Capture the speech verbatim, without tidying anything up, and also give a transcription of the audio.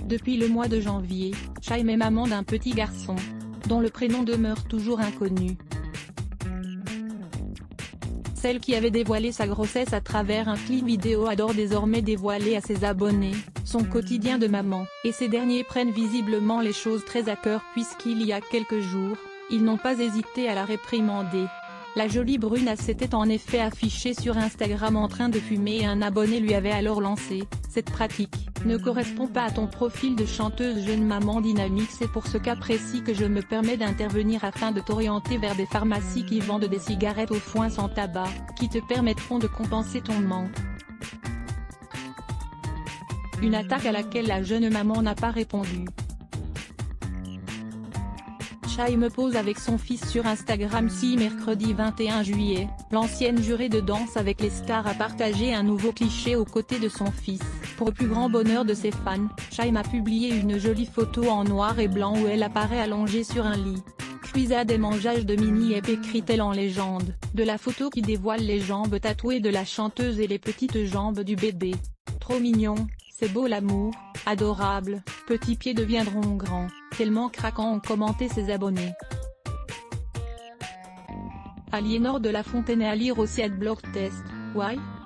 Depuis le mois de janvier, Chaim est maman d'un petit garçon, dont le prénom demeure toujours inconnu. Celle qui avait dévoilé sa grossesse à travers un clip vidéo adore désormais dévoiler à ses abonnés son quotidien de maman, et ces derniers prennent visiblement les choses très à cœur puisqu'il y a quelques jours, ils n'ont pas hésité à la réprimander. La jolie brune s'était en effet affichée sur Instagram en train de fumer et un abonné lui avait alors lancé: cette pratique ne correspond pas à ton profil de chanteuse jeune maman dynamique, c'est pour ce cas précis que je me permets d'intervenir afin de t'orienter vers des pharmacies qui vendent des cigarettes au foin sans tabac, qui te permettront de compenser ton manque. Une attaque à laquelle la jeune maman n'a pas répondu. Chaim pose avec son fils sur Instagram. Si mercredi vingt et un juillet, l'ancienne jurée de Danse avec les stars a partagé un nouveau cliché aux côtés de son fils. Pour le plus grand bonheur de ses fans, Chaim a publié une jolie photo en noir et blanc où elle apparaît allongée sur un lit. Cuisade et mangeage de mini ép, écrit-elle en légende, de la photo qui dévoile les jambes tatouées de la chanteuse et les petites jambes du bébé. Trop mignon, c'est beau l'amour, adorable, petits pieds deviendront grands, tellement craquant ont commenté ses abonnés. Aliénor de la Fontaine et à lire aussi Adblock Test, why?